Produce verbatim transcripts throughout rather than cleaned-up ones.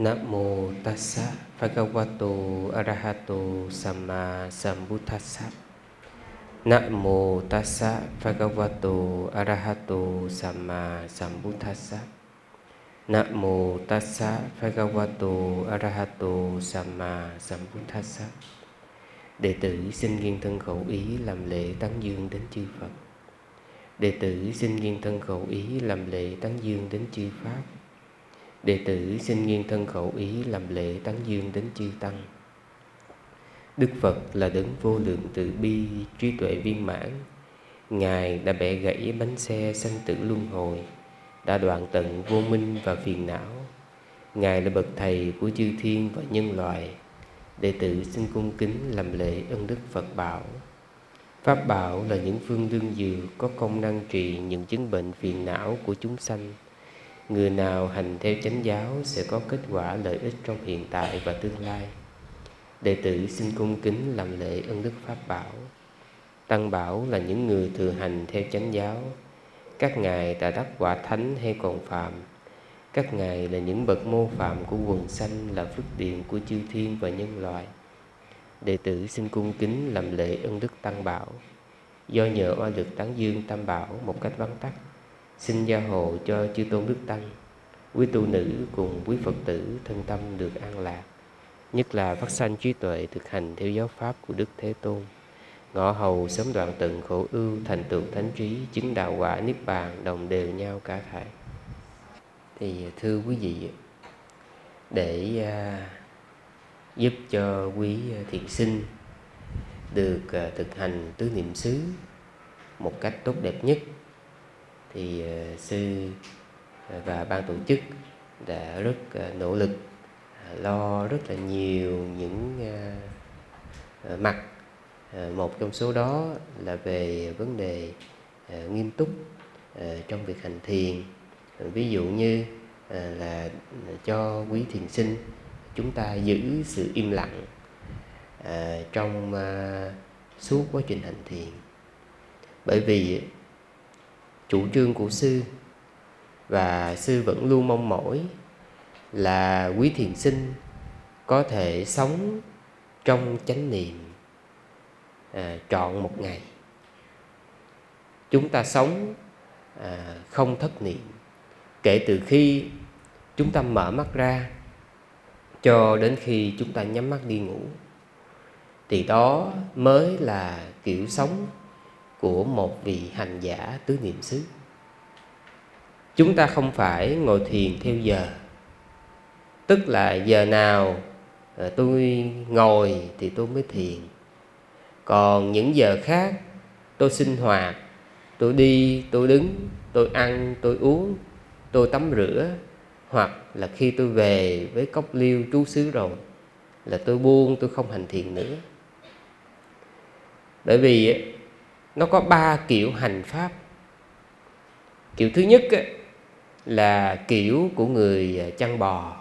Namo tassa bhagavato arahato samma sambuddhassa. Namo tassa bhagavato arahato samma sambuddhassa. Namo tassa bhagavato arahato samma sambuddhassa. Đệ tử xin nghiêng thân khẩu ý làm lễ tán dương đến chư Phật. Đệ tử xin nghiêng thân khẩu ý làm lễ tán dương đến chư Pháp. Đệ tử xin nghiêng thân khẩu ý làm lễ tán dương đến chư Tăng. Đức Phật là đấng vô lượng từ bi, trí tuệ viên mãn. Ngài đã bẻ gãy bánh xe sanh tử luân hồi, đã đoạn tận vô minh và phiền não. Ngài là bậc thầy của chư thiên và nhân loại. Đệ tử xin cung kính làm lễ ân đức Phật bảo. Pháp bảo là những phương đương dược có công năng trị những chứng bệnh phiền não của chúng sanh. Người nào hành theo chánh giáo sẽ có kết quả lợi ích trong hiện tại và tương lai. Đệ tử xin cung kính làm lễ ân đức Pháp bảo. Tăng bảo là những người thừa hành theo chánh giáo. Các ngài đã đắc quả thánh hay còn phàm. Các ngài là những bậc mô phạm của quần sanh, là phước điền của chư thiên và nhân loại. Đệ tử xin cung kính làm lễ ân đức Tăng bảo. Do nhờ oai lực tán dương Tam bảo một cách vắn tắt, xin gia hộ cho chư tôn đức Tăng, quý tu nữ cùng quý Phật tử thân tâm được an lạc, nhất là phát sanh trí tuệ thực hành theo giáo pháp của Đức Thế Tôn, ngõ hầu sớm đoạn tận khổ ưu, thành tựu thánh trí, chứng đạo quả niết bàn, đồng đều nhau cả thảy. Thì thưa quý vị, để uh, giúp cho quý thiện sinh được uh, thực hành tứ niệm xứ một cách tốt đẹp nhất, thì uh, sư và ban tổ chức đã rất uh, nỗ lực, uh, lo rất là nhiều những uh, uh, mặt. Uh, một trong số đó là về vấn đề uh, nghiêm túc uh, trong việc hành thiền. Uh, ví dụ như uh, là cho quý thiền sinh chúng ta giữ sự im lặng uh, trong uh, suốt quá trình hành thiền. Bởi vì chủ trương của sư và sư vẫn luôn mong mỏi là quý thiền sinh có thể sống trong chánh niệm à, trọn một ngày. Chúng ta sống à, không thất niệm kể từ khi chúng ta mở mắt ra cho đến khi chúng ta nhắm mắt đi ngủ. Thì đó mới là kiểu sống của một vị hành giả tứ niệm xứ. Chúng ta không phải ngồi thiền theo giờ, tức là giờ nào tôi ngồi thì tôi mới thiền, còn những giờ khác tôi sinh hoạt, tôi đi, tôi đứng, tôi ăn, tôi uống, tôi tắm rửa, hoặc là khi tôi về với cốc liêu trú xứ rồi là tôi buông, tôi không hành thiền nữa. Bởi vì nó có ba kiểu hành pháp. Kiểu thứ nhất là kiểu của người chăn bò.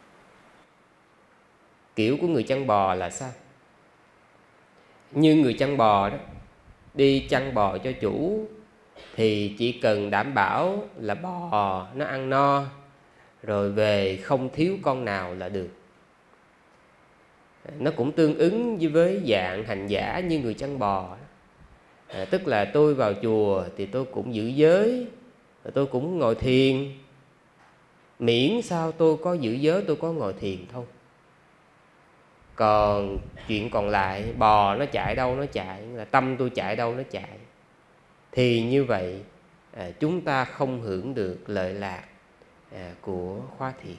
Kiểu của người chăn bò là sao? Như người chăn bò đó, đi chăn bò cho chủ thì chỉ cần đảm bảo là bò nó ăn no rồi về không thiếu con nào là được. Nó cũng tương ứng với dạng hành giả như người chăn bò. À, tức là tôi vào chùa thì tôi cũng giữ giới, tôi cũng ngồi thiền, miễn sao tôi có giữ giới, tôi có ngồi thiền thôi. Còn chuyện còn lại, bò nó chạy đâu nó chạy, là tâm tôi chạy đâu nó chạy, thì như vậy à, chúng ta không hưởng được lợi lạc à, của khóa thiền.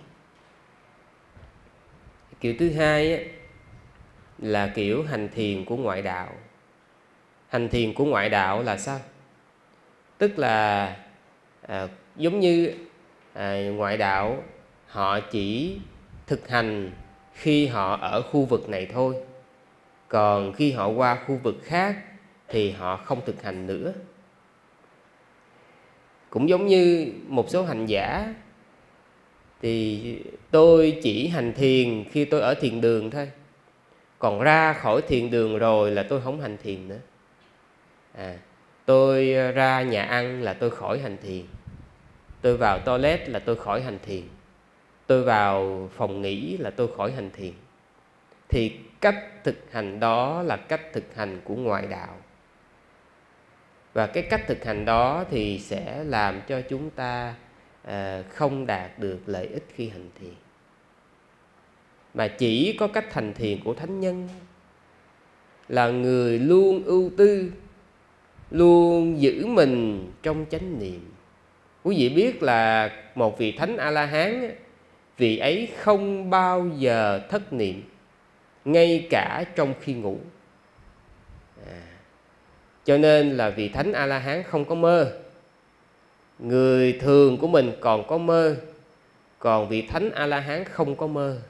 Kiểu thứ hai á, là kiểu hành thiền của ngoại đạo. Hành thiền của ngoại đạo là sao? Tức là à, giống như à, ngoại đạo họ chỉ thực hành khi họ ở khu vực này thôi, còn khi họ qua khu vực khác thì họ không thực hành nữa. Cũng giống như một số hành giả thì tôi chỉ hành thiền khi tôi ở thiền đường thôi, còn ra khỏi thiền đường rồi là tôi không hành thiền nữa. À, tôi ra nhà ăn là tôi khỏi hành thiền, tôi vào toilet là tôi khỏi hành thiền, tôi vào phòng nghỉ là tôi khỏi hành thiền. Thì cách thực hành đó là cách thực hành của ngoại đạo. Và cái cách thực hành đó thì sẽ làm cho chúng ta à, không đạt được lợi ích khi hành thiền. Mà chỉ có cách hành thiền của thánh nhân là người luôn ưu tư, luôn giữ mình trong chánh niệm. Quý vị biết là một vị thánh A-la-hán, vị ấy không bao giờ thất niệm, ngay cả trong khi ngủ. à, Cho nên là vị thánh A-la-hán không có mơ. Người thường của mình còn có mơ, còn vị thánh A-la-hán không có mơ.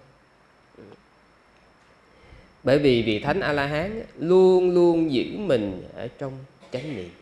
Bởi vì vị thánh A-la-hán luôn luôn giữ mình ở trong chánh niệm.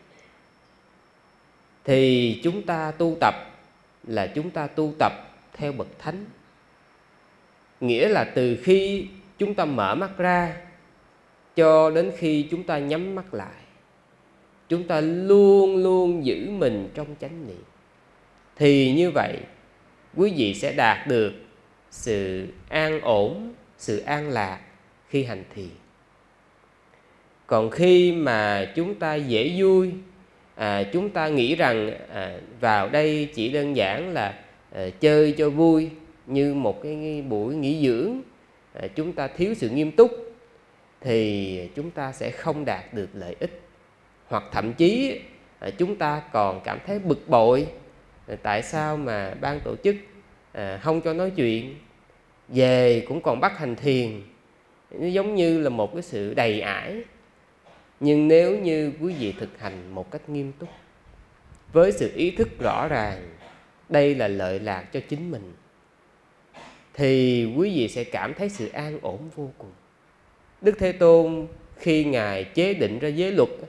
Thì chúng ta tu tập là chúng ta tu tập theo bậc thánh. Nghĩa là từ khi chúng ta mở mắt ra cho đến khi chúng ta nhắm mắt lại, chúng ta luôn luôn giữ mình trong chánh niệm. Thì như vậy quý vị sẽ đạt được sự an ổn, sự an lạc khi hành thiền. Còn khi mà chúng ta dễ vui, à, chúng ta nghĩ rằng à, vào đây chỉ đơn giản là à, chơi cho vui, như một cái buổi nghỉ dưỡng, à, chúng ta thiếu sự nghiêm túc, thì chúng ta sẽ không đạt được lợi ích. Hoặc thậm chí à, chúng ta còn cảm thấy bực bội, à, tại sao mà ban tổ chức à, không cho nói chuyện, về cũng còn bắt hành thiền. Nó giống như là một cái sự đầy ải. Nhưng nếu như quý vị thực hành một cách nghiêm túc, với sự ý thức rõ ràng đây là lợi lạc cho chính mình, thì quý vị sẽ cảm thấy sự an ổn vô cùng. Đức Thế Tôn khi Ngài chế định ra giới luật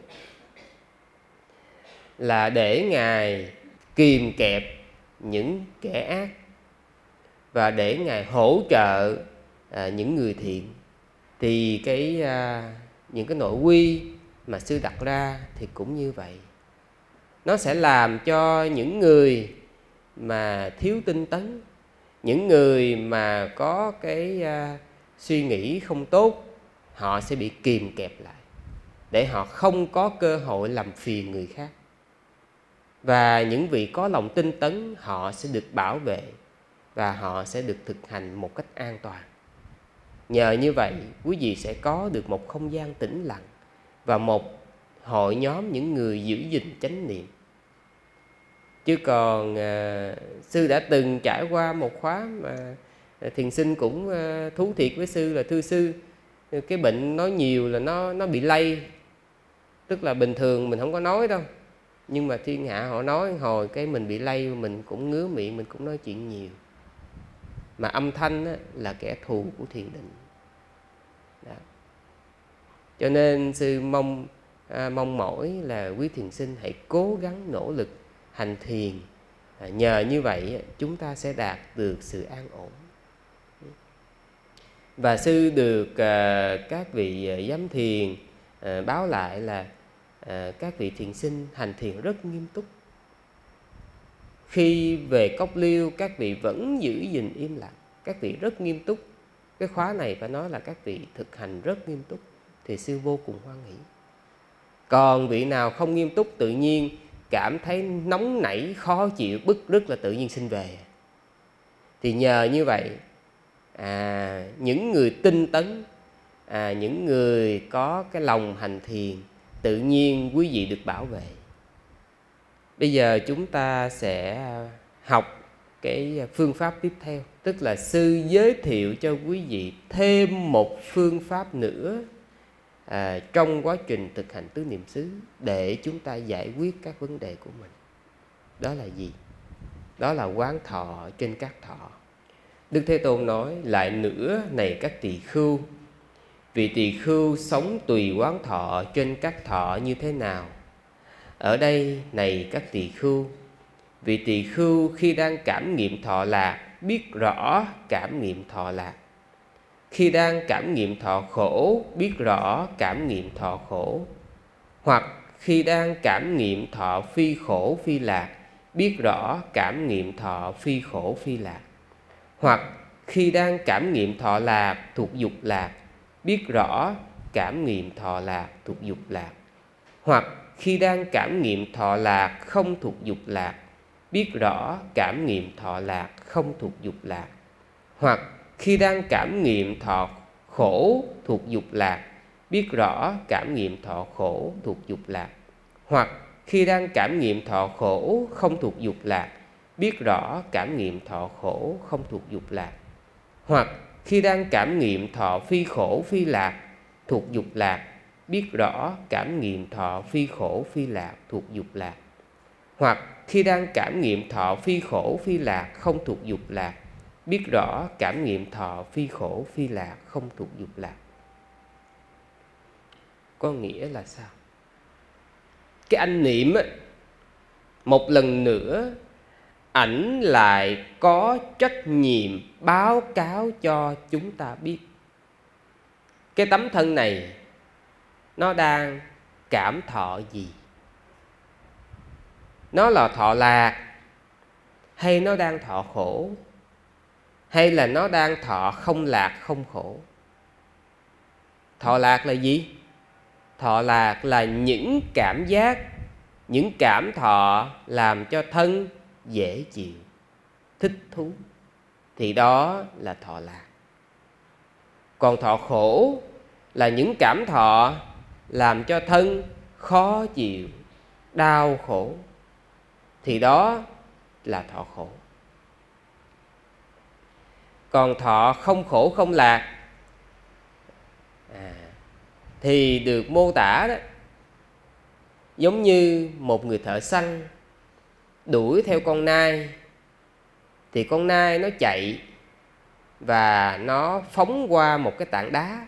là để Ngài kìm kẹp những kẻ ác và để Ngài hỗ trợ à, những người thiện. Thì cái à, những cái nội quy mà sư đặt ra thì cũng như vậy. Nó sẽ làm cho những người mà thiếu tinh tấn, những người mà có cái uh, suy nghĩ không tốt, họ sẽ bị kìm kẹp lại để họ không có cơ hội làm phiền người khác. Và những vị có lòng tinh tấn, họ sẽ được bảo vệ và họ sẽ được thực hành một cách an toàn. Nhờ như vậy, quý vị sẽ có được một không gian tĩnh lặng và một hội nhóm những người giữ gìn chánh niệm. Chứ còn à, sư đã từng trải qua một khóa mà thiền sinh cũng à, thú thiệt với sư là: thưa sư, cái bệnh nói nhiều là nó nó bị lây. Tức là bình thường mình không có nói đâu, nhưng mà thiên hạ họ nói hồi cái mình bị lây, mình cũng ngứa miệng, mình cũng nói chuyện nhiều. Mà âm thanh á, là kẻ thù của thiền định. Đó. Cho nên sư mong à, mong mỏi là quý thiền sinh hãy cố gắng nỗ lực hành thiền. à, Nhờ như vậy chúng ta sẽ đạt được sự an ổn. Và sư được à, các vị giám thiền à, báo lại là à, các vị thiền sinh hành thiền rất nghiêm túc. Khi về Cốc Liêu, các vị vẫn giữ gìn im lặng, các vị rất nghiêm túc. Cái khóa này phải nói là các vị thực hành rất nghiêm túc, thì sư vô cùng hoan hỷ. Còn vị nào không nghiêm túc, tự nhiên cảm thấy nóng nảy, khó chịu, bức rứt là tự nhiên xin về. Thì nhờ như vậy, à, những người tinh tấn, à, những người có cái lòng hành thiền, tự nhiên quý vị được bảo vệ. Bây giờ chúng ta sẽ học cái phương pháp tiếp theo. Tức là sư giới thiệu cho quý vị thêm một phương pháp nữa à, trong quá trình thực hành tứ niệm xứ, để chúng ta giải quyết các vấn đề của mình. Đó là gì? Đó là quán thọ trên các thọ. Đức Thế Tôn nói: lại nữa này các tỳ khưu, vị tỳ khưu sống tùy quán thọ trên các thọ như thế nào? Ở đây này các tỳ khưu, vị tỳ khưu khi đang cảm nghiệm thọ lạc biết rõ cảm nghiệm thọ lạc, khi đang cảm nghiệm thọ khổ biết rõ cảm nghiệm thọ khổ, hoặc khi đang cảm nghiệm thọ phi khổ phi lạc biết rõ cảm nghiệm thọ phi khổ phi lạc, Hoặc khi đang cảm nghiệm thọ lạc thuộc dục lạc, biết rõ cảm nghiệm thọ lạc thuộc dục lạc. Hoặc khi đang cảm nghiệm thọ lạc không thuộc dục lạc, biết rõ cảm nghiệm thọ lạc không thuộc dục lạc. Hoặc khi đang cảm nghiệm thọ khổ thuộc dục lạc, biết rõ cảm nghiệm thọ khổ thuộc dục lạc. Hoặc khi đang cảm nghiệm thọ khổ không thuộc dục lạc, biết rõ cảm nghiệm thọ khổ không thuộc dục lạc. Hoặc khi đang cảm nghiệm thọ phi khổ phi lạc thuộc dục lạc, biết rõ cảm nghiệm thọ phi khổ phi lạc thuộc dục lạc. Hoặc khi đang cảm nghiệm thọ phi khổ phi lạc không thuộc dục lạc, biết rõ cảm nghiệm thọ phi khổ phi lạc không thuộc dục lạc. Có nghĩa là sao? Cái anh niệm á, một lần nữa ảnh lại có trách nhiệm báo cáo cho chúng ta biết cái tấm thân này nó đang cảm thọ gì. Nó là thọ lạc, hay nó đang thọ khổ, hay là nó đang thọ không lạc không khổ. Thọ lạc là gì? Thọ lạc là những cảm giác, những cảm thọ làm cho thân dễ chịu, thích thú, thì đó là thọ lạc. Còn thọ khổ là những cảm thọ làm cho thân khó chịu, đau khổ, thì đó là thọ khổ. Còn thọ không khổ không lạc à, thì được mô tả đó giống như một người thợ săn đuổi theo con nai. Thì con nai nó chạy và nó phóng qua một cái tảng đá.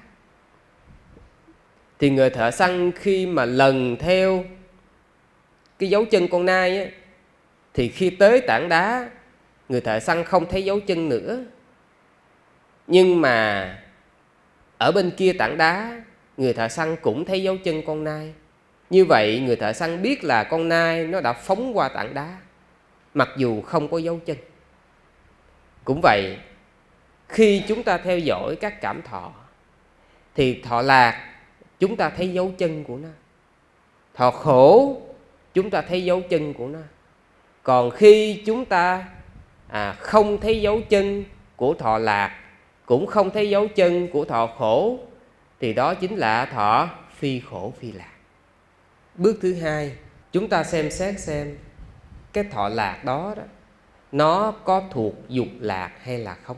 Thì người thợ săn khi mà lần theo cái dấu chân con nai á, thì khi tới tảng đá, người thợ săn không thấy dấu chân nữa. Nhưng mà ở bên kia tảng đá, người thợ săn cũng thấy dấu chân con nai. Như vậy người thợ săn biết là con nai nó đã phóng qua tảng đá, mặc dù không có dấu chân. Cũng vậy, khi chúng ta theo dõi các cảm thọ, thì thọ lạc chúng ta thấy dấu chân của nó, thọ khổ chúng ta thấy dấu chân của nó. Còn khi chúng ta à, không thấy dấu chân của thọ lạc, cũng không thấy dấu chân của thọ khổ, thì đó chính là thọ phi khổ phi lạc. Bước thứ hai, chúng ta xem xét xem cái thọ lạc đó, đó nó có thuộc dục lạc hay là không.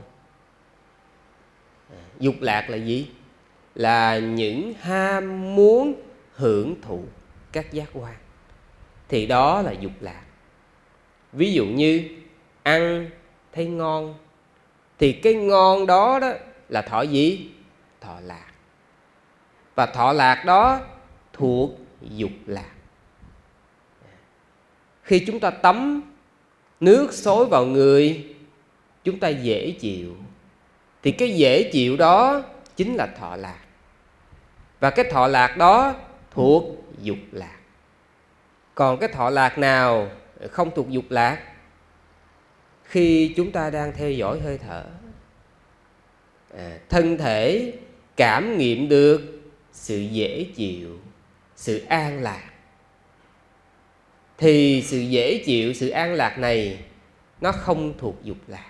Dục lạc là gì? Là những ham muốn hưởng thụ các giác quan, thì đó là dục lạc. Ví dụ như ăn thấy ngon, thì cái ngon đó, đó là thọ gì? Thọ lạc. Và thọ lạc đó thuộc dục lạc. Khi chúng ta tắm nước xối vào người, chúng ta dễ chịu, thì cái dễ chịu đó chính là thọ lạc. Và cái thọ lạc đó thuộc dục lạc. Còn cái thọ lạc nào không thuộc dục lạc? Khi chúng ta đang theo dõi hơi thở, à, thân thể cảm nghiệm được sự dễ chịu, sự an lạc, thì sự dễ chịu, sự an lạc này nó không thuộc dục lạc.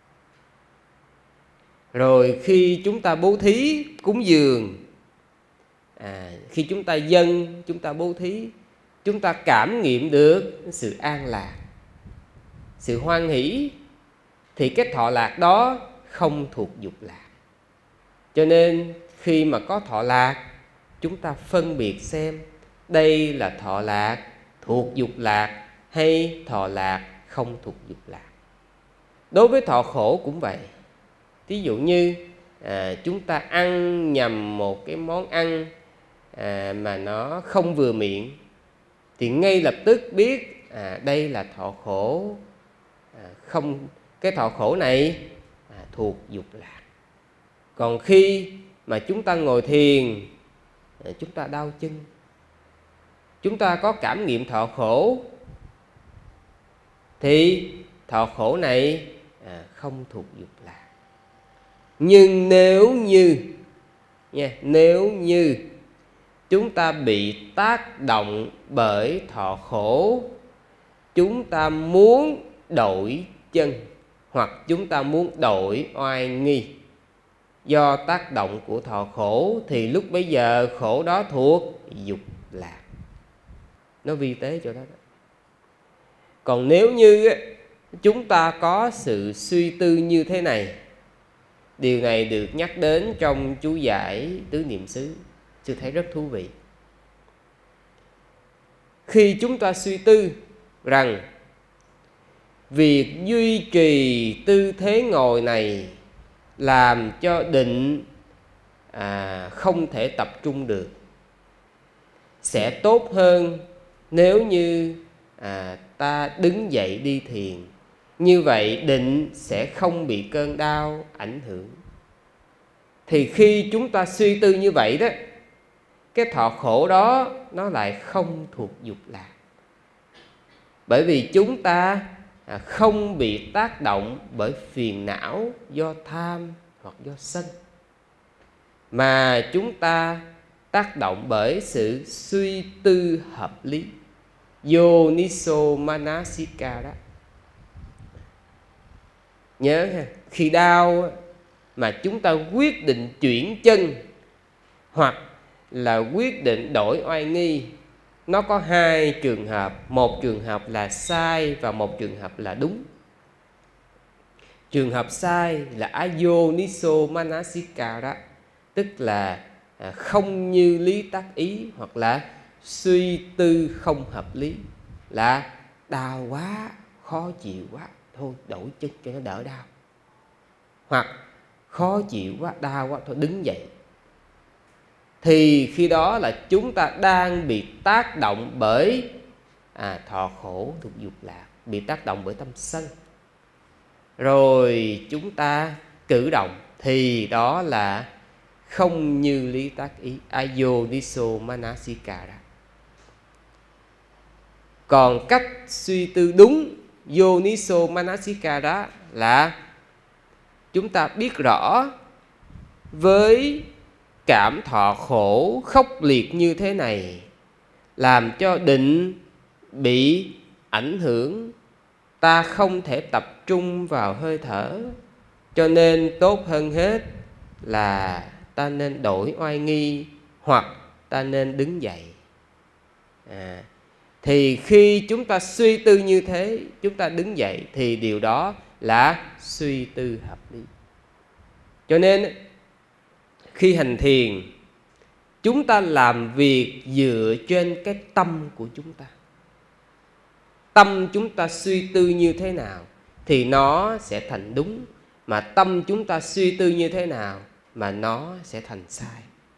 Rồi khi chúng ta bố thí cúng dường, à, khi chúng ta dâng, chúng ta bố thí, chúng ta cảm nghiệm được sự an lạc, sự hoan hỷ, thì cái thọ lạc đó không thuộc dục lạc. Cho nên khi mà có thọ lạc, chúng ta phân biệt xem đây là thọ lạc thuộc dục lạc hay thọ lạc không thuộc dục lạc. Đối với thọ khổ cũng vậy. Ví dụ như à, chúng ta ăn nhầm một cái món ăn à, mà nó không vừa miệng, thì ngay lập tức biết à, đây là thọ khổ, à, không, cái thọ khổ này à, thuộc dục lạc. Còn khi mà chúng ta ngồi thiền, à, chúng ta đau chân, chúng ta có cảm nghiệm thọ khổ, thì thọ khổ này à, không thuộc dục lạc. Nhưng nếu như nha, nếu như chúng ta bị tác động bởi thọ khổ, chúng ta muốn đổi chân hoặc chúng ta muốn đổi oai nghi do tác động của thọ khổ, thì lúc bấy giờ khổ đó thuộc dục lạc. Nó vi tế chỗ đó, đó. Còn nếu như chúng ta có sự suy tư như thế này, điều này được nhắc đến trong chú giải Tứ Niệm xứ, sư thấy rất thú vị. Khi chúng ta suy tư rằng việc duy trì tư thế ngồi này làm cho định à, không thể tập trung được, sẽ tốt hơn nếu như à, ta đứng dậy đi thiền. Như vậy định sẽ không bị cơn đau ảnh hưởng. Thì khi chúng ta suy tư như vậy đó, cái thọ khổ đó nó lại không thuộc dục lạc. Bởi vì chúng ta không bị tác động bởi phiền não do tham hoặc do sân, mà chúng ta tác động bởi sự suy tư hợp lý, Yoniso Manasika đó. Nhớ ha, khi đau mà chúng ta quyết định chuyển chân hoặc là quyết định đổi oai nghi, nó có hai trường hợp. Một trường hợp là sai và một trường hợp là đúng. Trường hợp sai là Ayoniso Manasika đó, tức là không như lý tác ý hoặc là suy tư không hợp lý, là đau quá, khó chịu quá, thôi đổi chân cho nó đỡ đau. Hoặc khó chịu quá, đau quá, thôi đứng dậy. Thì khi đó là chúng ta đang bị tác động bởi à, thọ khổ thuộc dục lạc, bị tác động bởi tâm sân. Rồi chúng ta cử động, thì đó là không như lý tác ý, Ayoniso Manasika đó. Còn cách suy tư đúng, Yoniso Manasika đó, là chúng ta biết rõ với cảm thọ khổ khốc liệt như thế này làm cho định bị ảnh hưởng, ta không thể tập trung vào hơi thở, cho nên tốt hơn hết là ta nên đổi oai nghi hoặc ta nên đứng dậy. à, Thì khi chúng ta suy tư như thế, chúng ta đứng dậy, thì điều đó là suy tư hợp lý. Cho nên khi hành thiền, chúng ta làm việc dựa trên cái tâm của chúng ta. Tâm chúng ta suy tư như thế nào thì nó sẽ thành đúng, mà tâm chúng ta suy tư như thế nào mà nó sẽ thành sai.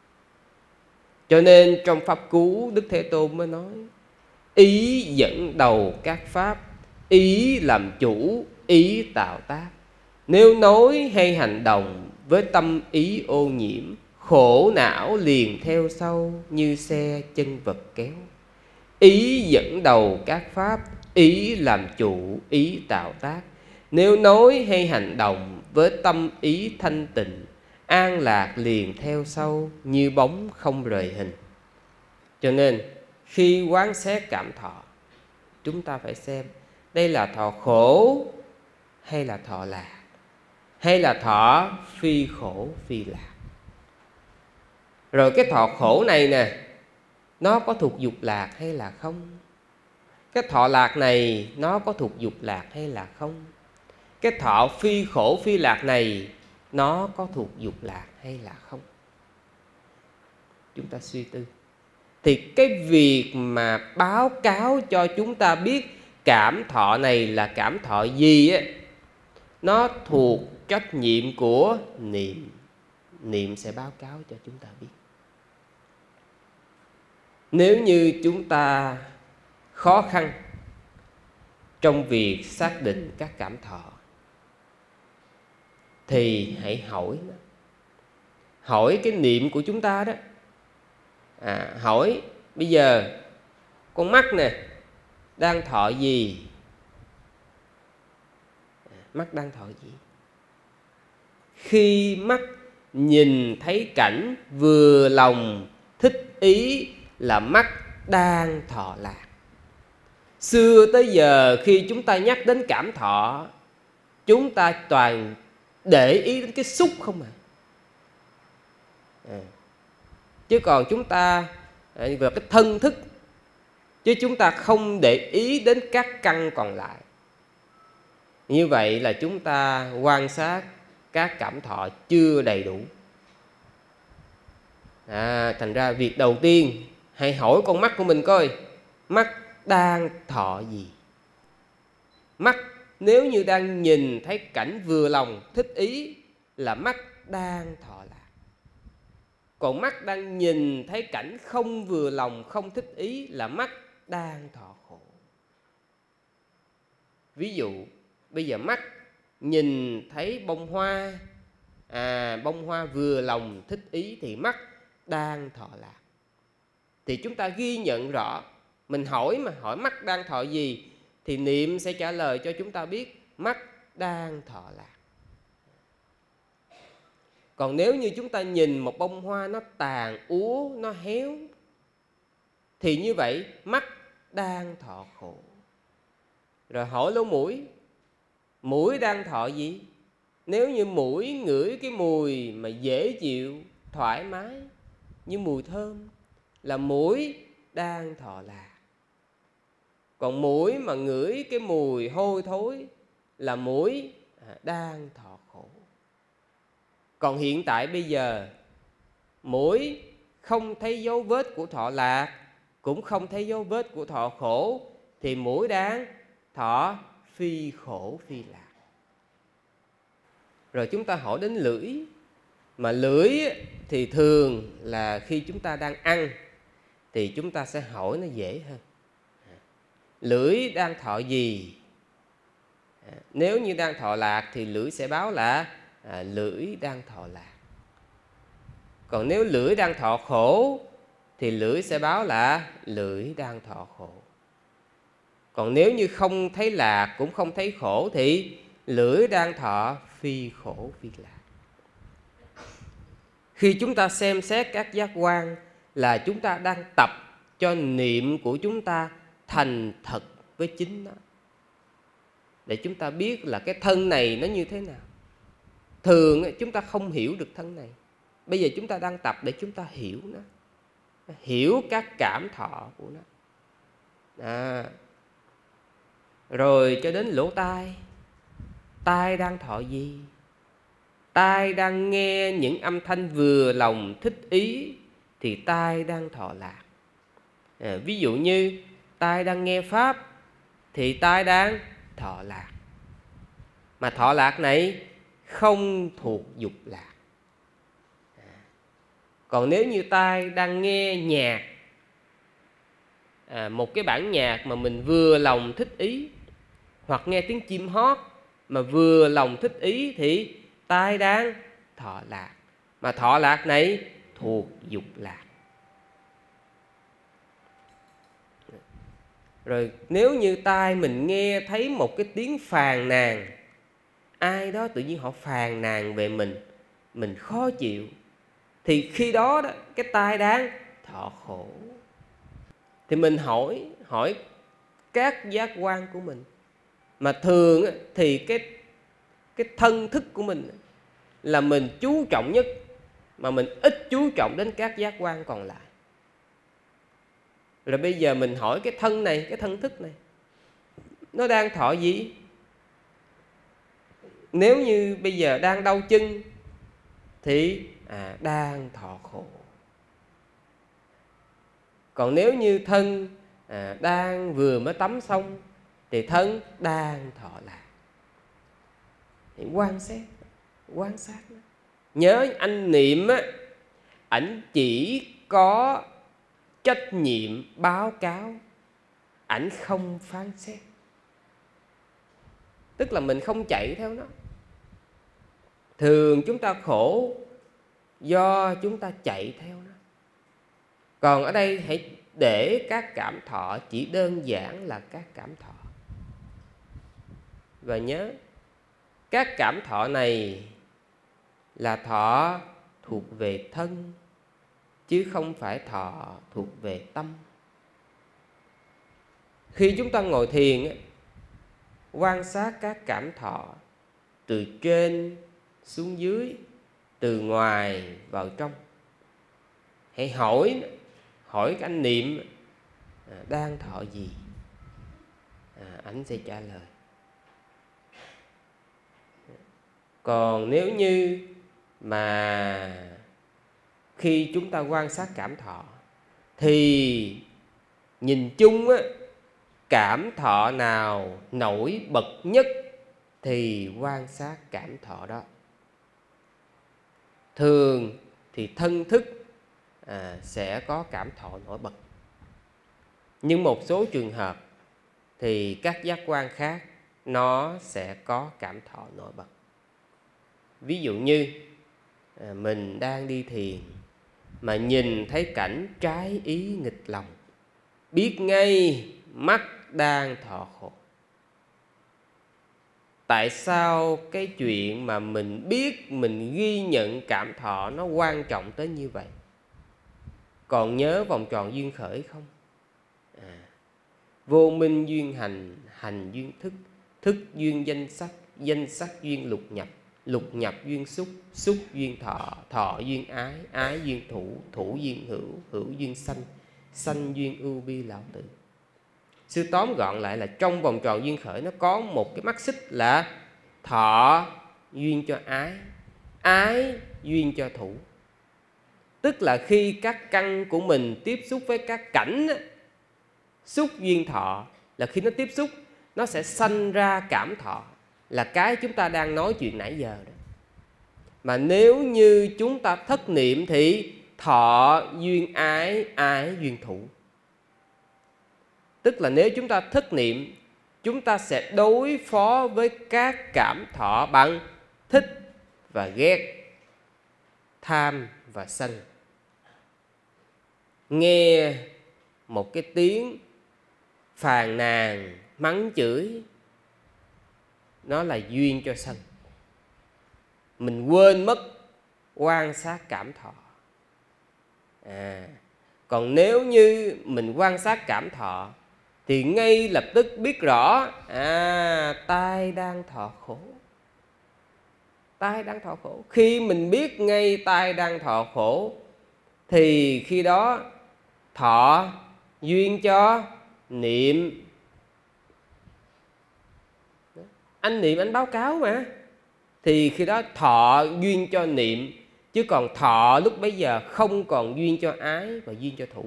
Cho nên trong Pháp Cú, Đức Thế Tôn mới nói: ý dẫn đầu các pháp, ý làm chủ, ý tạo tác. Nếu nói hay hành động với tâm ý ô nhiễm, khổ não liền theo sau như xe chân vật kéo. Ý dẫn đầu các pháp, ý làm chủ, ý tạo tác. Nếu nói hay hành động với tâm ý thanh tịnh, an lạc liền theo sau như bóng không rời hình. Cho nên khi quán xét cảm thọ, chúng ta phải xem đây là thọ khổ hay là thọ lạc, hay là thọ phi khổ phi lạc. Rồi cái thọ khổ này nè, nó có thuộc dục lạc hay là không? Cái thọ lạc này nó có thuộc dục lạc hay là không? Cái thọ phi khổ phi lạc này nó có thuộc dục lạc hay là không? Chúng ta suy tư. Thì cái việc mà báo cáo cho chúng ta biết cảm thọ này là cảm thọ gì á, nó thuộc trách nhiệm của niệm. Niệm sẽ báo cáo cho chúng ta biết. Nếu như chúng ta khó khăn trong việc xác định các cảm thọ, thì hãy hỏi nó. Hỏi cái niệm của chúng ta đó. à, Hỏi bây giờ con mắt nè đang thọ gì? Mắt đang thọ gì? Khi mắt nhìn thấy cảnh vừa lòng thích ý là mắt đang thọ lạc. Xưa tới giờ khi chúng ta nhắc đến cảm thọ, chúng ta toàn để ý đến cái xúc không à. à. Chứ còn chúng ta về cái thân thức, chứ chúng ta không để ý đến các căn còn lại. Như vậy là chúng ta quan sát các cảm thọ chưa đầy đủ. à, Thành ra việc đầu tiên hãy hỏi con mắt của mình coi, mắt đang thọ gì? Mắt nếu như đang nhìn thấy cảnh vừa lòng thích ý là mắt đang thọ lạc. Còn mắt đang nhìn thấy cảnh không vừa lòng không thích ý là mắt đang thọ khổ. Ví dụ bây giờ mắt nhìn thấy bông hoa, à bông hoa vừa lòng thích ý thì mắt đang thọ lạc. Thì chúng ta ghi nhận rõ, mình hỏi mà hỏi mắt đang thọ gì thì niệm sẽ trả lời cho chúng ta biết mắt đang thọ lạc. Còn nếu như chúng ta nhìn một bông hoa nó tàn úa, nó héo thì như vậy mắt đang thọ khổ. Rồi hỏi lỗ mũi, mũi đang thọ gì? Nếu như mũi ngửi cái mùi mà dễ chịu, thoải mái như mùi thơm là mũi đang thọ lạc. Còn mũi mà ngửi cái mùi hôi thối là mũi đang thọ khổ. Còn hiện tại bây giờ mũi không thấy dấu vết của thọ lạc, cũng không thấy dấu vết của thọ khổ thì mũi đang thọ phi khổ phi lạc. Rồi chúng ta hỏi đến lưỡi. Mà lưỡi thì thường là khi chúng ta đang ăn thì chúng ta sẽ hỏi nó dễ hơn. Lưỡi đang thọ gì? Nếu như đang thọ lạc thì lưỡi sẽ báo là à, lưỡi đang thọ lạc. Còn nếu lưỡi đang thọ khổ thì lưỡi sẽ báo là lưỡi đang thọ khổ. Còn nếu như không thấy lạc cũng không thấy khổ thì lưỡi đang thọ phi khổ phi lạc. Khi chúng ta xem xét các giác quan là chúng ta đang tập cho niệm của chúng ta thành thật với chính nó, để chúng ta biết là cái thân này nó như thế nào. Thường chúng ta không hiểu được thân này. Bây giờ chúng ta đang tập để chúng ta hiểu nó, hiểu các cảm thọ của nó. À, rồi cho đến lỗ tai. Tai đang thọ gì? Tai đang nghe những âm thanh vừa lòng thích ý thì tai đang thọ lạc. à, Ví dụ như tai đang nghe pháp thì tai đang thọ lạc. Mà thọ lạc này không thuộc dục lạc. à. Còn nếu như tai đang nghe nhạc, à, một cái bản nhạc mà mình vừa lòng thích ý, hoặc nghe tiếng chim hót mà vừa lòng thích ý thì tai đang thọ lạc. Mà thọ lạc này thuộc dục lạc. Rồi nếu như tai mình nghe thấy một cái tiếng phàn nàn, ai đó tự nhiên họ phàn nàn về mình, mình khó chịu, thì khi đó, đó cái tai đang thọ khổ. Thì mình hỏi hỏi các giác quan của mình. Mà thường thì cái, cái thân thức của mình là mình chú trọng nhất, mà mình ít chú trọng đến các giác quan còn lại. Rồi bây giờ mình hỏi cái thân này, cái thân thức này, nó đang thọ gì? Nếu như bây giờ đang đau chân thì à, đang thọ khổ. Còn nếu như thân à, đang vừa mới tắm xong thì thân đang thọ lạc. Thì quan sát, quan sát. Nhớ anh niệm á, ảnh chỉ có trách nhiệm báo cáo, ảnh không phán xét. Tức là mình không chạy theo nó. Thường chúng ta khổ do chúng ta chạy theo nó. Còn ở đây hãy để các cảm thọ chỉ đơn giản là các cảm thọ. Và nhớ, Các cảm thọ này là thọ thuộc về thân, chứ không phải thọ thuộc về tâm. Khi chúng ta ngồi thiền, quan sát các cảm thọ từ trên xuống dưới, từ ngoài vào trong. Hãy hỏi, hỏi cái anh niệm à, đang thọ gì? À, anh sẽ trả lời. Còn nếu như mà khi chúng ta quan sát cảm thọ thì nhìn chung á, cảm thọ nào nổi bật nhất thì quan sát cảm thọ đó. Thường thì thân thức à, sẽ có cảm thọ nổi bật, nhưng một số trường hợp thì các giác quan khác nó sẽ có cảm thọ nổi bật. Ví dụ như à, mình đang đi thiền mà nhìn thấy cảnh trái ý nghịch lòng, biết ngay mắt đang thọ khổ. Tại sao cái chuyện mà mình biết, mình ghi nhận cảm thọ nó quan trọng tới như vậy? Còn nhớ vòng tròn duyên khởi không? À, vô minh duyên hành, hành duyên thức, thức duyên danh sắc, danh sắc duyên lục nhập, lục nhập duyên xúc, xúc duyên thọ, thọ duyên ái, ái duyên thủ, thủ duyên hữu, hữu duyên sanh, sanh duyên ưu bi lão tử. Sư tóm gọn lại là trong vòng tròn duyên khởi nó có một cái mắt xích là thọ duyên cho ái, ái duyên cho thủ. Tức là khi các căn của mình tiếp xúc với các cảnh, xúc duyên thọ là khi nó tiếp xúc nó sẽ sanh ra cảm thọ, là cái chúng ta đang nói chuyện nãy giờ đó. Mà nếu như chúng ta thất niệm thì thọ duyên ái, ái duyên thủ. Tức là nếu chúng ta thất niệm, chúng ta sẽ đối phó với các cảm thọ bằng thích và ghét, tham và sân. Nghe một cái tiếng phàn nàn, mắng chửi, nó là duyên cho sân. Mình quên mất quan sát cảm thọ. À, còn nếu như mình quan sát cảm thọ thì ngay lập tức biết rõ, à, tai đang thọ khổ. Tai đang thọ khổ. Khi mình biết ngay tai đang thọ khổ thì khi đó thọ duyên cho niệm. Anh niệm anh báo cáo mà, thì khi đó thọ duyên cho niệm. Chứ còn thọ lúc bấy giờ không còn duyên cho ái và duyên cho thủ.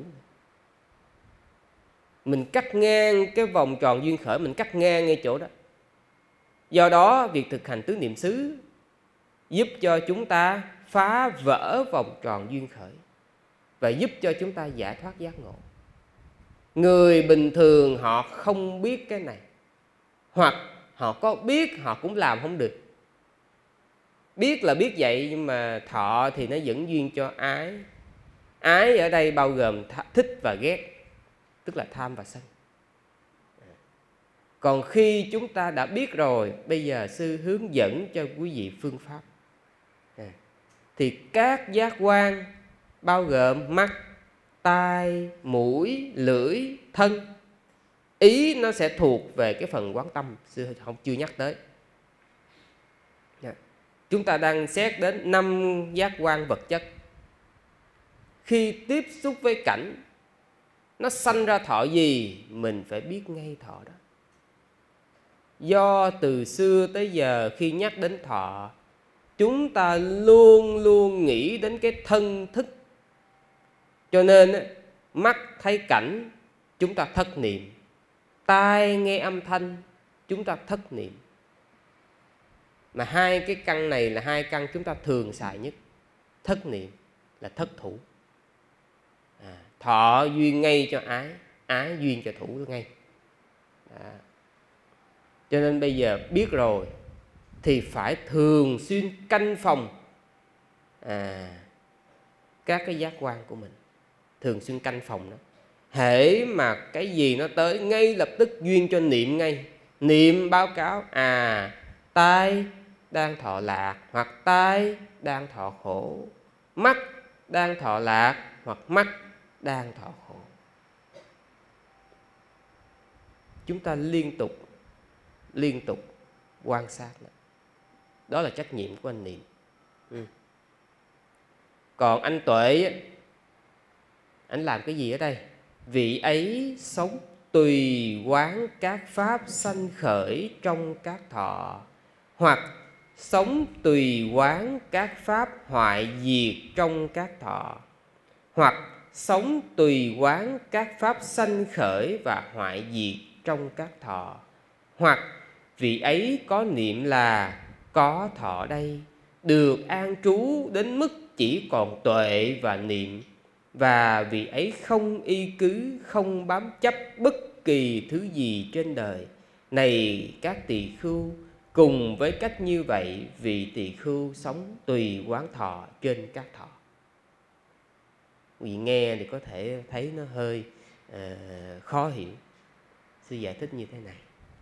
Mình cắt ngang cái vòng tròn duyên khởi, mình cắt ngang ngay chỗ đó. Do đó việc thực hành tứ niệm xứ giúp cho chúng ta phá vỡ vòng tròn duyên khởi và giúp cho chúng ta giải thoát giác ngộ. Người bình thường họ không biết cái này, hoặc họ có biết họ cũng làm không được. Biết là biết vậy, nhưng mà thọ thì nó vẫn duyên cho ái. Ái ở đây bao gồm thích và ghét, tức là tham và sân. Còn khi chúng ta đã biết rồi, bây giờ sư hướng dẫn cho quý vị phương pháp. Thì các giác quan bao gồm mắt, tai, mũi, lưỡi, thân, ý nó sẽ thuộc về cái phần quán tâm, sư không chưa nhắc tới. Chúng ta đang xét đến năm giác quan vật chất. Khi tiếp xúc với cảnh, nó sanh ra thọ gì mình phải biết ngay thọ đó. Do từ xưa tới giờ khi nhắc đến thọ, chúng ta luôn luôn nghĩ đến cái thân thức. Cho nên mắt thấy cảnh chúng ta thất niệm, tai nghe âm thanh chúng ta thất niệm. Mà hai cái căn này là hai căn chúng ta thường xài nhất. Thất niệm là thất thủ. À, thọ duyên ngay cho ái, ái duyên cho thủ ngay. À, cho nên bây giờ biết rồi thì phải thường xuyên canh phòng à, các cái giác quan của mình. Thường xuyên canh phòng đó. Hễ mà cái gì nó tới, ngay lập tức duyên cho niệm ngay. Niệm báo cáo, à tai đang thọ lạc hoặc tai đang thọ khổ, mắt đang thọ lạc hoặc mắt đang thọ khổ. Chúng ta liên tục liên tục quan sát đó. Đó là trách nhiệm của anh Niệm. ừ. Còn anh Tuệ, anh làm cái gì ở đây? Vị ấy sống tùy quán các pháp sanh khởi trong các thọ, hoặc sống tùy quán các pháp hoại diệt trong các thọ, hoặc sống tùy quán các pháp sanh khởi và hoại diệt trong các thọ, hoặc vị ấy có niệm là có thọ đây, được an trú đến mức chỉ còn tuệ và niệm, và vị ấy không y cứ, không bám chấp bất kỳ thứ gì trên đời. Này các tỳ khưu, cùng với cách như vậy, vị tỳ khưu sống tùy quán thọ trên các thọ. Quý vị nghe thì có thể thấy nó hơi uh, khó hiểu. Sư giải thích như thế này.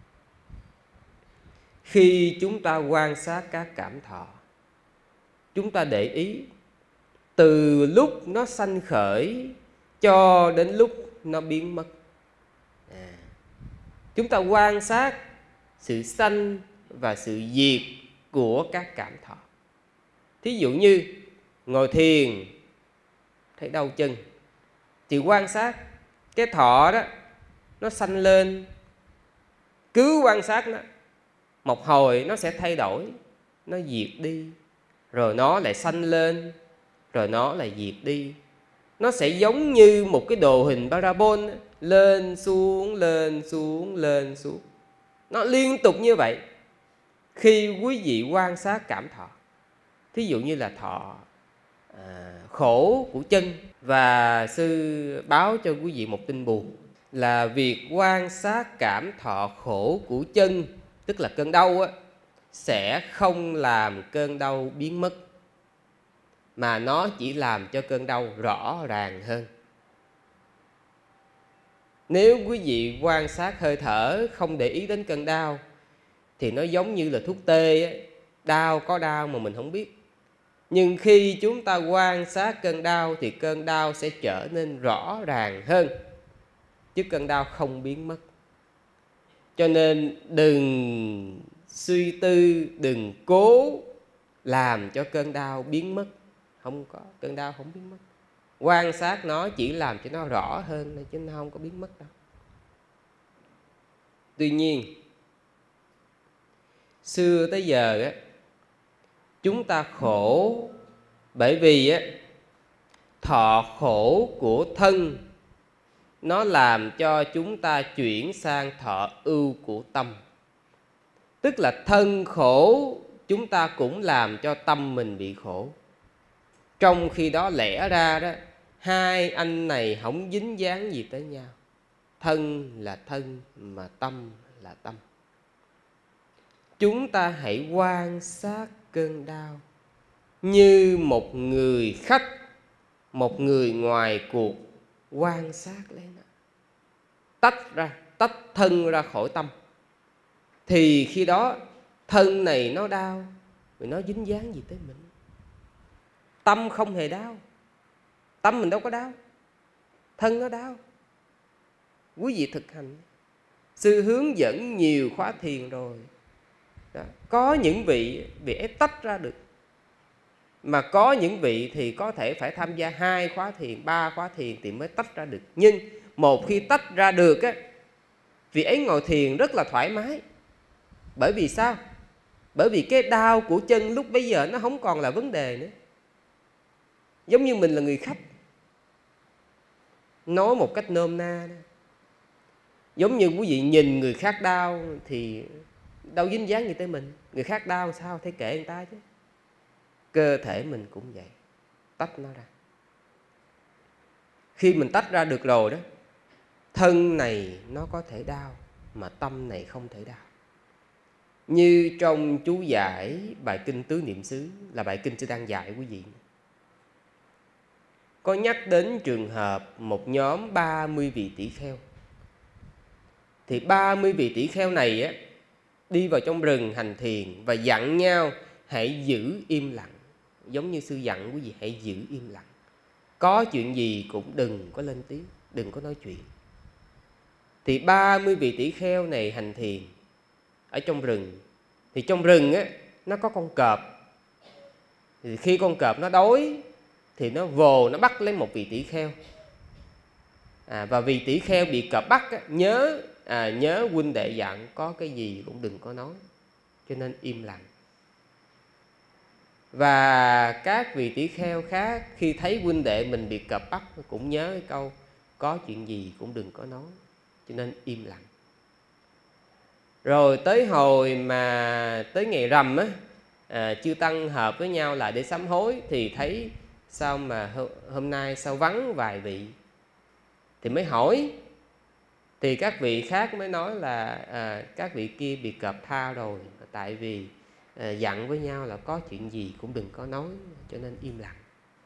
Khi chúng ta quan sát các cảm thọ, chúng ta để ý từ lúc nó sanh khởi cho đến lúc nó biến mất. à, Chúng ta quan sát sự sanh và sự diệt của các cảm thọ. Thí dụ như ngồi thiền thấy đau chân, thì quan sát cái thọ đó nó sanh lên, cứ quan sát nó một hồi nó sẽ thay đổi, nó diệt đi, rồi nó lại sanh lên, rồi nó lại diệt đi. Nó sẽ giống như một cái đồ hình parabol, lên xuống lên xuống lên xuống, nó liên tục như vậy. Khi quý vị quan sát cảm thọ, thí dụ như là thọ à, khổ của chân, và sư báo cho quý vị một tin buồn là việc quan sát cảm thọ khổ của chân, tức là cơn đau á, sẽ không làm cơn đau biến mất, mà nó chỉ làm cho cơn đau rõ ràng hơn. Nếu quý vị quan sát hơi thở, không để ý đến cơn đau, thì nó giống như là thuốc tê ấy. Đau có đau mà mình không biết. Nhưng khi chúng ta quan sát cơn đau thì cơn đau sẽ trở nên rõ ràng hơn, chứ cơn đau không biến mất. Cho nên đừng suy tư, đừng cố làm cho cơn đau biến mất. Không có, cơn đau không biến mất. Quan sát nó chỉ làm cho nó rõ hơn, chứ nó không có biến mất đâu. Tuy nhiên, xưa tới giờ á, chúng ta khổ bởi vì á, thọ khổ của thân nó làm cho chúng ta chuyển sang thọ ưu của tâm. Tức là thân khổ, chúng ta cũng làm cho tâm mình bị khổ. Trong khi đó lẽ ra đó, hai anh này không dính dáng gì tới nhau. Thân là thân, mà tâm là tâm. Chúng ta hãy quan sát cơn đau như một người khách, một người ngoài cuộc, quan sát lấy nó, tách ra, tách thân ra khỏi tâm. Thì khi đó thân này nó đau, vì nó dính dáng gì tới mình. Tâm không hề đau, tâm mình đâu có đau, thân nó đau. Quý vị thực hành, sư hướng dẫn nhiều khóa thiền rồi đó. Có những vị vị ấy tách ra được, mà có những vị thì có thể phải tham gia hai khóa thiền, ba khóa thiền thì mới tách ra được. Nhưng một khi tách ra được á, vị ấy ngồi thiền rất là thoải mái. Bởi vì sao? Bởi vì cái đau của chân lúc bấy giờ nó không còn là vấn đề nữa. Giống như mình là người khách, nói một cách nôm na đó. Giống như quý vị nhìn người khác đau thì đâu dính dáng gì tới mình. Người khác đau sao thấy kệ người ta chứ. Cơ thể mình cũng vậy, tách nó ra. Khi mình tách ra được rồi đó, thân này nó có thể đau, mà tâm này không thể đau. Như trong chú giải bài kinh Tứ Niệm xứ, là bài kinh sư đang dạy quý vị, có nhắc đến trường hợp một nhóm ba mươi vị tỷ kheo. Thì ba mươi vị tỷ kheo này á, đi vào trong rừng hành thiền và dặn nhau hãy giữ im lặng. Giống như sư dặn quý vị hãy giữ im lặng. Có chuyện gì cũng đừng có lên tiếng, đừng có nói chuyện. Thì ba mươi vị tỷ kheo này hành thiền ở trong rừng. Thì trong rừng á, nó có con cọp. Thì khi con cọp nó đói thì nó vồ, nó bắt lấy một vị tỷ kheo. À, và vị tỷ kheo bị cọp bắt á, nhớ à, nhớ huynh đệ dặn có cái gì cũng đừng có nói, cho nên im lặng. Và các vị tỷ kheo khác khi thấy huynh đệ mình bị cọp bắt cũng nhớ cái câu có chuyện gì cũng đừng có nói, cho nên im lặng. Rồi tới hồi mà tới ngày rằm á, à, chư tăng hợp với nhau lại để sám hối. Thì thấy sao mà hôm nay sao vắng vài vị, thì mới hỏi. Thì các vị khác mới nói là à, các vị kia bị cọp tha rồi, tại vì à, dặn với nhau là có chuyện gì cũng đừng có nói, cho nên im lặng.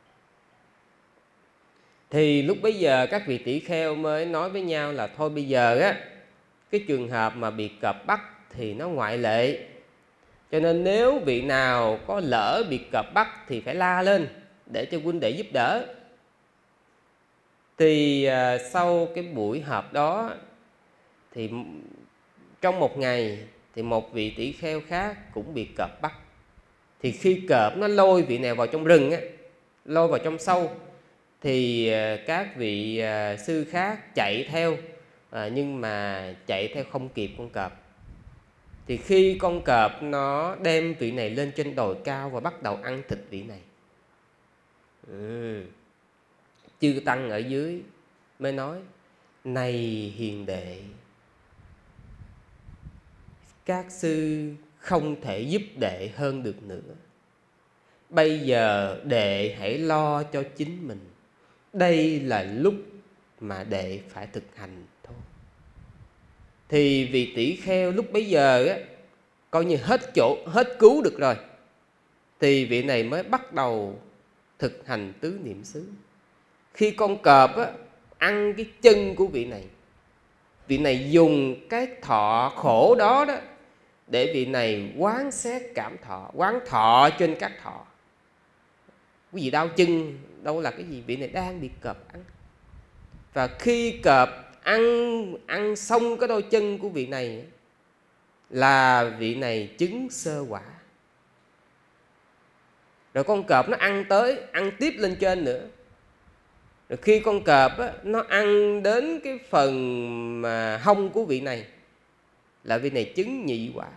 Thì lúc bấy giờ các vị tỷ kheo mới nói với nhau là thôi bây giờ á, cái trường hợp mà bị cọp bắt thì nó ngoại lệ, cho nên nếu vị nào có lỡ bị cọp bắt thì phải la lên để cho huynh đệ giúp đỡ. Thì à, sau cái buổi họp đó thì trong một ngày thì một vị tỷ kheo khác cũng bị cọp bắt. Thì khi cọp nó lôi vị nào vào trong rừng á, lôi vào trong sâu, thì à, các vị à, sư khác chạy theo, à, nhưng mà chạy theo không kịp con cọp. Thì khi con cọp nó đem vị này lên trên đồi cao và bắt đầu ăn thịt vị này, ừ. chư tăng ở dưới mới nói: này hiền đệ, các sư không thể giúp đệ hơn được nữa. Bây giờ đệ hãy lo cho chính mình. Đây là lúc mà đệ phải thực hành thôi. Thì vị tỷ kheo lúc bấy giờ á, coi như hết chỗ, hết cứu được rồi, thì vị này mới bắt đầu thực hành tứ niệm xứ. Khi con cọp á, ăn cái chân của vị này, vị này dùng cái thọ khổ đó đó để vị này quán xét cảm thọ, quán thọ trên các thọ. Quý vị đau chân đâu là cái gì? Vị này đang bị cọp ăn. Và khi cọp ăn ăn xong cái đôi chân của vị này là vị này chứng sơ quả. Rồi con cọp nó ăn tới, ăn tiếp lên trên nữa. Rồi khi con cọp á, nó ăn đến cái phần mà hông của vị này là vị này chứng nhị quả.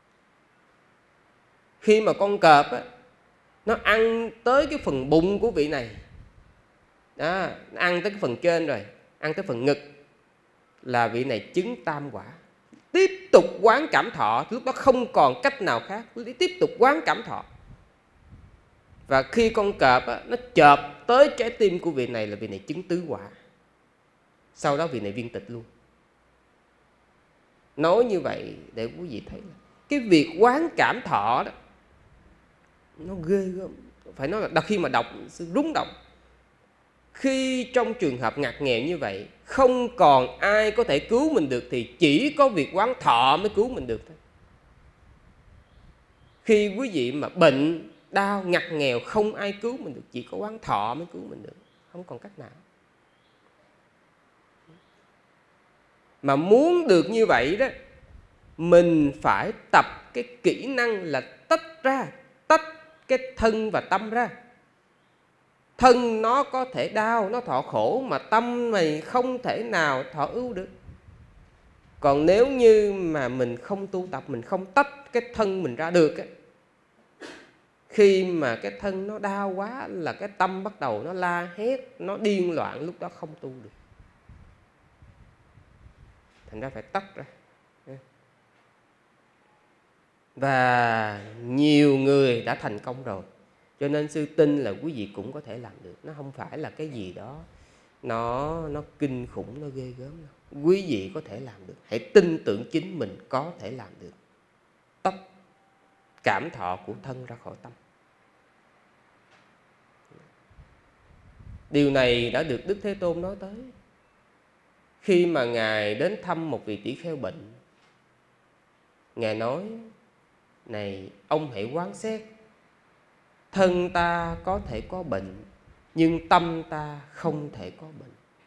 Khi mà con cọp á, nó ăn tới cái phần bụng của vị này đó, nó ăn tới cái phần trên rồi, ăn tới phần ngực là vị này chứng tam quả. Tiếp tục quán cảm thọ, lúc đó không còn cách nào khác, tiếp tục quán cảm thọ. Và khi con cọp á, nó chộp tới trái tim của vị này là vị này chứng tứ quả. Sau đó vị này viên tịch luôn. Nói như vậy để quý vị thấy là cái việc quán cảm thọ đó nó ghê gớm. Phải nói là khi mà đọc sự rúng động. Khi trong trường hợp ngặt nghèo như vậy, không còn ai có thể cứu mình được, thì chỉ có việc quán thọ mới cứu mình được thôi. Khi quý vị mà bệnh, đau, ngặt nghèo, không ai cứu mình được, chỉ có quán thọ mới cứu mình được, không còn cách nào. Mà muốn được như vậy đó, mình phải tập cái kỹ năng là tách ra, tách cái thân và tâm ra. Thân nó có thể đau, nó thọ khổ, mà tâm này không thể nào thọ ưu được. Còn nếu như mà mình không tu tập, mình không tách cái thân mình ra được á, khi mà cái thân nó đau quá là cái tâm bắt đầu nó la hét, nó điên loạn, lúc đó không tu được. Thành ra phải tách ra. Và nhiều người đã thành công rồi, cho nên sư tin là quý vị cũng có thể làm được. Nó không phải là cái gì đó Nó nó kinh khủng, nó ghê gớm đâu. Quý vị có thể làm được. Hãy tin tưởng chính mình có thể làm được. Tách cảm thọ của thân ra khỏi tâm. Điều này đã được Đức Thế Tôn nói tới khi mà Ngài đến thăm một vị tỷ kheo bệnh. Ngài nói, này ông hãy quán xét, thân ta có thể có bệnh, nhưng tâm ta không thể có bệnh.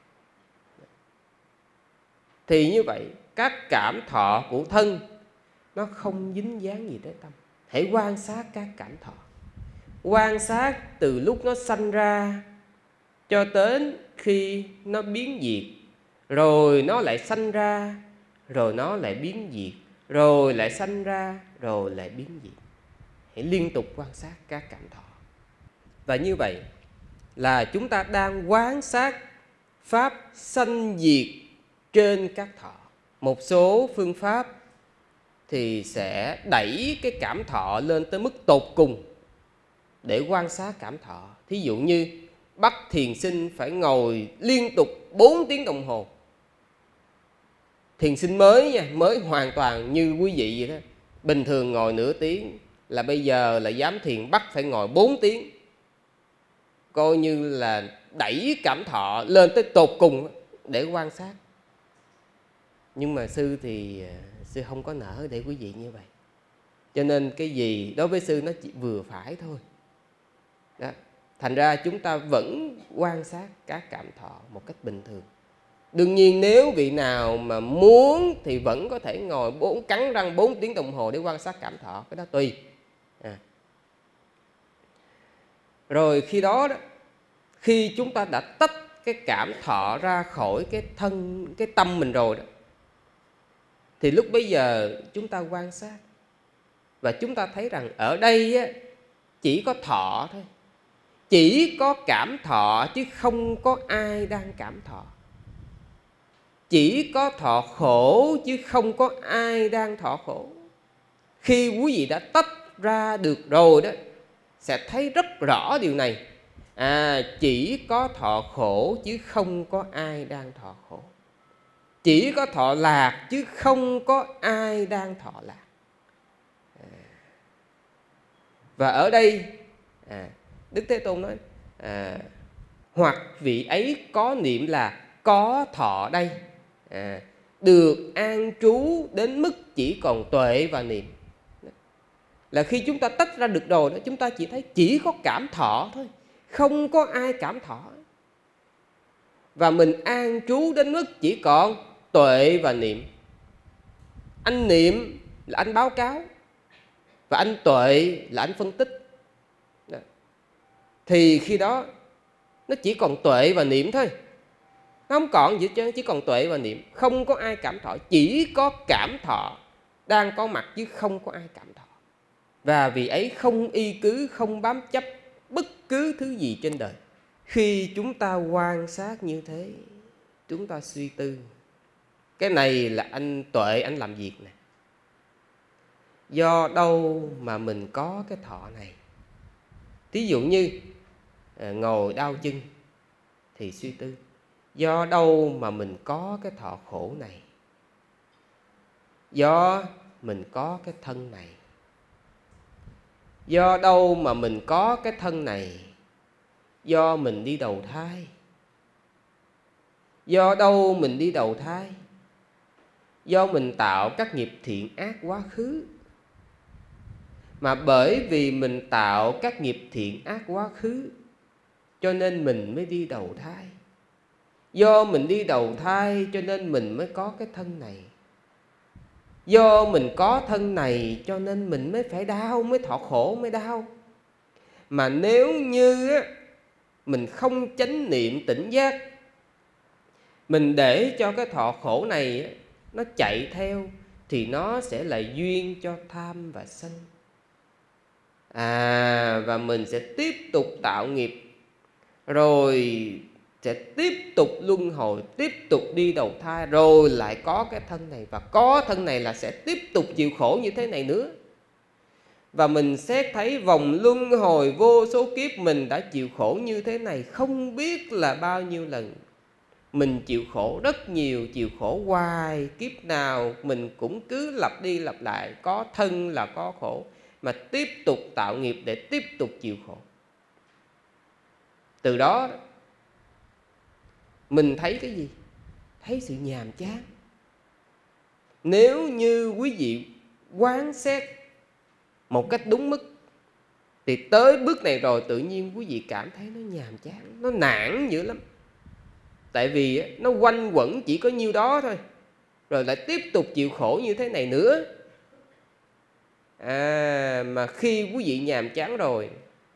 Thì như vậy, các cảm thọ của thân nó không dính dáng gì tới tâm. Hãy quan sát các cảm thọ. Quan sát từ lúc nó sanh ra cho đến khi nó biến diệt, rồi nó lại sanh ra, rồi nó lại biến diệt, rồi lại sanh ra, rồi lại biến diệt. Hãy liên tục quan sát các cảm thọ. Và như vậy là chúng ta đang quan sát pháp sanh diệt trên các thọ. Một số phương pháp thì sẽ đẩy cái cảm thọ lên tới mức tột cùng để quan sát cảm thọ. Thí dụ như bắt thiền sinh phải ngồi liên tục bốn tiếng đồng hồ. Thiền sinh mới nha, mới hoàn toàn như quý vị vậy đó. Bình thường ngồi nửa tiếng, là bây giờ là dám thiền bắt phải ngồi bốn tiếng. Coi như là đẩy cảm thọ lên tới tột cùng để quan sát. Nhưng mà sư thì sư không có nỡ để quý vị như vậy. Cho nên cái gì đối với sư nó chỉ vừa phải thôi đó. Thành ra chúng ta vẫn quan sát các cảm thọ một cách bình thường. Đương nhiên nếu vị nào mà muốn thì vẫn có thể ngồi bốn cắn răng bốn tiếng đồng hồ để quan sát cảm thọ, cái đó tùy. À. Rồi khi đó, đó khi chúng ta đã tách cái cảm thọ ra khỏi cái thân, cái tâm mình rồi đó, thì lúc bấy giờ chúng ta quan sát và chúng ta thấy rằng ở đây á, chỉ có thọ thôi, chỉ có cảm thọ chứ không có ai đang cảm thọ. Chỉ có thọ khổ chứ không có ai đang thọ khổ. Khi quý vị đã tách ra được rồi đó, sẽ thấy rất rõ điều này. À, chỉ có thọ khổ chứ không có ai đang thọ khổ. Chỉ có thọ lạc chứ không có ai đang thọ lạc. À. Và ở đây à, Đức Thế Tôn nói à, hoặc vị ấy có niệm là có thọ đây, à, được an trú đến mức chỉ còn tuệ và niệm. Là khi chúng ta tách ra được rồi đó, chúng ta chỉ thấy chỉ có cảm thọ thôi, không có ai cảm thọ. Và mình an trú đến mức chỉ còn tuệ và niệm. Anh niệm là anh báo cáo, và anh tuệ là anh phân tích. Đó. Thì khi đó nó chỉ còn tuệ và niệm thôi, nó không còn gì chứ, chỉ còn tuệ và niệm. Không có ai cảm thọ, chỉ có cảm thọ đang có mặt chứ không có ai cảm thọ. Và vì ấy không y cứ, không bám chấp bất cứ thứ gì trên đời. Khi chúng ta quan sát như thế, chúng ta suy tư, cái này là anh tuệ anh làm việc nè. Do đâu mà mình có cái thọ này? Thí dụ như à, ngồi đau chân thì suy tư, do đâu mà mình có cái thọ khổ này? Do mình có cái thân này. Do đâu mà mình có cái thân này? Do mình đi đầu thai. Do đâu mình đi đầu thai? Do mình tạo các nghiệp thiện ác quá khứ. Mà bởi vì mình tạo các nghiệp thiện ác quá khứ, cho nên mình mới đi đầu thai. Do mình đi đầu thai cho nên mình mới có cái thân này. Do mình có thân này cho nên mình mới phải đau, mới thọ khổ, mới đau. Mà nếu như mình không chánh niệm tỉnh giác, mình để cho cái thọ khổ này nó chạy theo, thì nó sẽ là duyên cho tham và sân. À, và mình sẽ tiếp tục tạo nghiệp, rồi sẽ tiếp tục luân hồi, tiếp tục đi đầu thai, rồi lại có cái thân này. Và có thân này là sẽ tiếp tục chịu khổ như thế này nữa. Và mình xét thấy vòng luân hồi vô số kiếp mình đã chịu khổ như thế này không biết là bao nhiêu lần. Mình chịu khổ rất nhiều, chịu khổ hoài. Kiếp nào mình cũng cứ lặp đi lặp lại, có thân là có khổ, mà tiếp tục tạo nghiệp để tiếp tục chịu khổ. Từ đó mình thấy cái gì? Thấy sự nhàm chán. Nếu như quý vị quán xét một cách đúng mức, thì tới bước này rồi tự nhiên quý vị cảm thấy nó nhàm chán, nó nản dữ lắm. Tại vì nó quanh quẩn chỉ có nhiêu đó thôi, rồi lại tiếp tục chịu khổ như thế này nữa. À, mà khi quý vị nhàm chán rồi,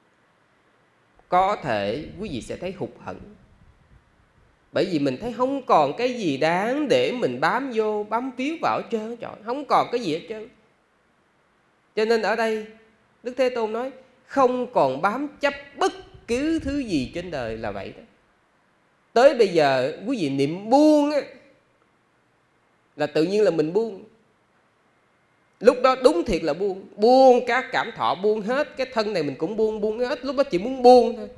có thể quý vị sẽ thấy hụt hẫng. Bởi vì mình thấy không còn cái gì đáng để mình bám vô, bám víu vào hết trơn, trời, không còn cái gì hết trơn. Cho nên ở đây Đức Thế Tôn nói không còn bám chấp bất cứ thứ gì trên đời là vậy đó. Tới bây giờ quý vị niệm buông á, là tự nhiên là mình buông. Lúc đó đúng thiệt là buông. Buông các cảm thọ, buông hết. Cái thân này mình cũng buông, buông hết. Lúc đó chỉ muốn buông thôi.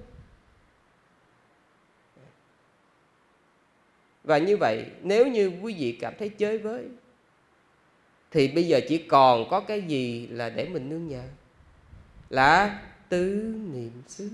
Và như vậy, nếu như quý vị cảm thấy chơi với, thì bây giờ chỉ còn có cái gì là để mình nương nhờ? Là tứ niệm xứ.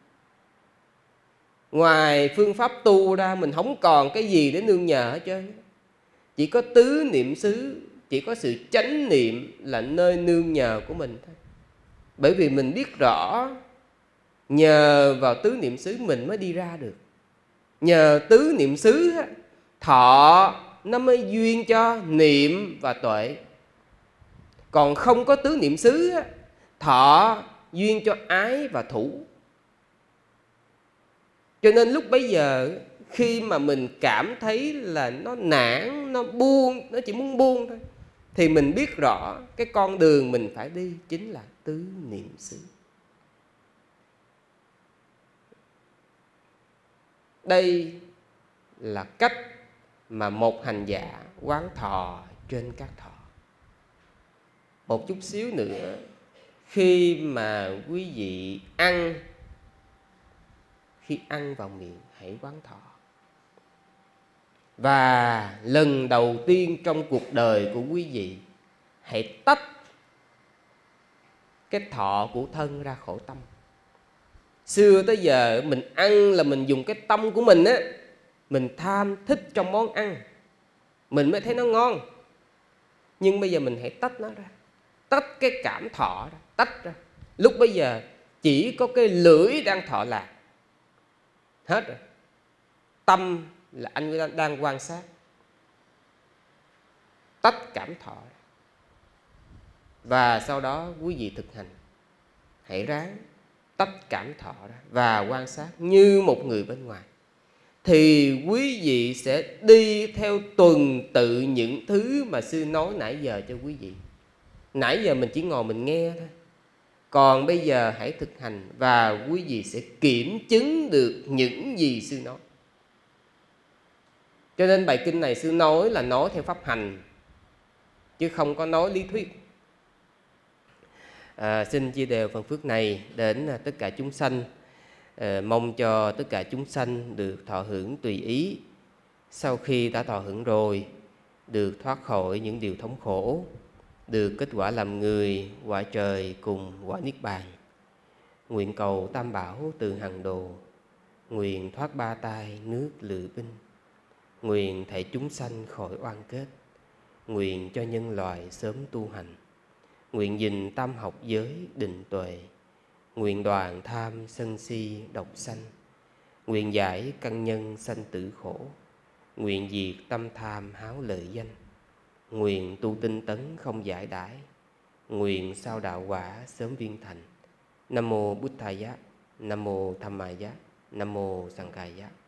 Ngoài phương pháp tu ra, mình không còn cái gì để nương nhờ hết trơn. Chỉ có tứ niệm xứ, chỉ có sự chánh niệm là nơi nương nhờ của mình thôi. Bởi vì mình biết rõ nhờ vào tứ niệm xứ mình mới đi ra được. Nhờ tứ niệm xứ thọ nó mới duyên cho niệm và tuệ. Còn không có tứ niệm xứ, thọ duyên cho ái và thủ. Cho nên lúc bấy giờ, khi mà mình cảm thấy là nó nản, nó buông, nó chỉ muốn buông thôi, thì mình biết rõ cái con đường mình phải đi chính là tứ niệm xứ. Đây là cách mà một hành giả quán thọ trên các thọ. Một chút xíu nữa, khi mà quý vị ăn, khi ăn vào miệng hãy quán thọ. Và lần đầu tiên trong cuộc đời của quý vị, hãy tách cái thọ của thân ra khỏi tâm. Xưa tới giờ mình ăn là mình dùng cái tâm của mình á, mình tham thích trong món ăn, mình mới thấy nó ngon. Nhưng bây giờ mình hãy tách nó ra, tách cái cảm thọ ra, tách ra. Lúc bây giờ chỉ có cái lưỡi đang thọ lạc. Hết rồi. Tâm là anh đang quan sát. Tách cảm thọ ra. Và sau đó quý vị thực hành. Hãy ráng tách cảm thọ ra và quan sát như một người bên ngoài. Thì quý vị sẽ đi theo tuần tự những thứ mà sư nói nãy giờ cho quý vị. Nãy giờ mình chỉ ngồi mình nghe thôi. Còn bây giờ hãy thực hành và quý vị sẽ kiểm chứng được những gì sư nói. Cho nên bài kinh này sư nói là nói theo pháp hành, chứ không có nói lý thuyết. À, xin chia đều phần phước này đến tất cả chúng sanh. À, mong cho tất cả chúng sanh được thọ hưởng tùy ý. Sau khi đã thọ hưởng rồi, được thoát khỏi những điều thống khổ, được kết quả làm người, quả trời cùng quả niết bàn. Nguyện cầu Tam Bảo từ hằng đồ, nguyện thoát ba tai nước lự binh, nguyện thảy chúng sanh khỏi oan kết, nguyện cho nhân loại sớm tu hành, nguyện gìn tam học giới định tuệ, nguyện đoàn tham sân si độc sanh, nguyện giải căn nhân sanh tử khổ, nguyện diệt tâm tham háo lợi danh, nguyện tu tinh tấn không giải đãi, nguyện sao đạo quả sớm viên thành. Nam mô Bụt Thầy Giá, Nam mô Tham Mai Giá, Nam mô Sangha Giá.